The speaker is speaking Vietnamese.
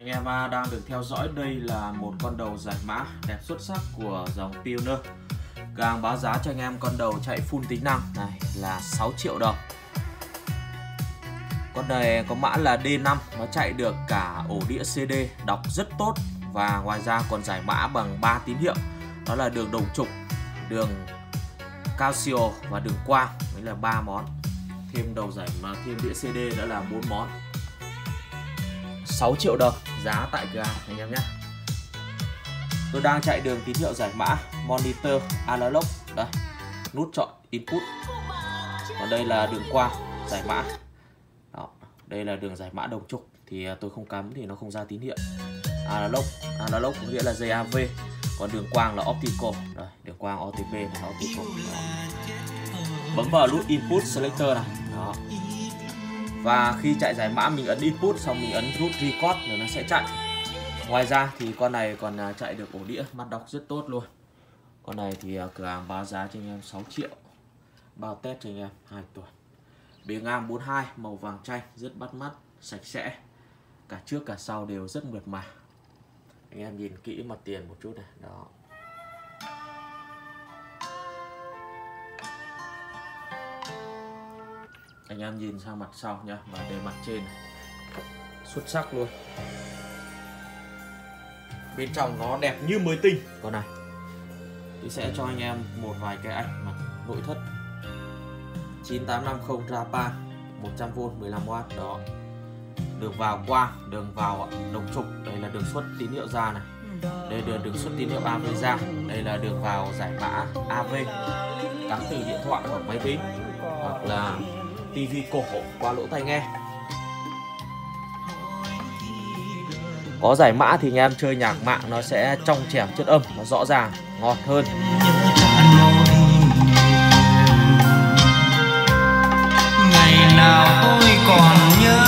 Anh em đang được theo dõi, đây là một con đầu giải mã đẹp xuất sắc của dòng Pioneer. Càng báo giá cho anh em con đầu chạy full tính năng này là 6 triệu đồng. Con này có mã là D5, nó chạy được cả ổ đĩa CD, đọc rất tốt. Và ngoài ra còn giải mã bằng 3 tín hiệu. Đó là đường đồng trục, đường Casio và đường quang. Đấy là 3 món. Thêm đầu giải mà thêm đĩa CD đã là 4 món. 6 triệu đồng giá tại cửa hàng anh em nhé. Tôi đang chạy đường tín hiệu giải mã monitor analog. Đây, nút chọn input. Còn đây là đường quang giải mã. Đó, đây là đường giải mã đồng trục, thì tôi không cắm thì nó không ra tín hiệu. Analog có nghĩa là dây AV, còn đường quang là optical. Đây, đường quang OTP là optical. Đó. Bấm vào nút input selector này. Đó. Và khi chạy giải mã mình ấn input xong mình ấn nút record rồi nó sẽ chạy. Ngoài ra thì con này còn chạy được ổ đĩa, mắt đọc rất tốt luôn. Con này thì cửa hàng báo giá cho anh em 6 triệu. Bao test cho anh em 2 tuần. Bề ngang 42, màu vàng chanh, rất bắt mắt, sạch sẽ. Cả trước cả sau đều rất mượt mà. Anh em nhìn kỹ mặt tiền một chút này. Đó. Anh em nhìn sang mặt sau nhá, và đây mặt trên này. Xuất sắc luôn. Bên trong nó đẹp như mới tinh. Con này thì sẽ cho anh em một vài cái ảnh mặt nội thất. 9850 Japan, 100V 15W. Đó. Đường vào quang, đường vào đồng trục. Đây là đường xuất tín hiệu ra này. Đây là đường xuất tín hiệu AV ra. Đây là đường vào giải mã AV, cắm từ điện thoại hoặc máy tính, hoặc là tivi cổ qua lỗ tai nghe. Có giải mã thì anh em chơi nhạc mạng nó sẽ trong trẻo chất âm, nó rõ ràng, ngọt hơn. Ngày nào tôi còn nhớ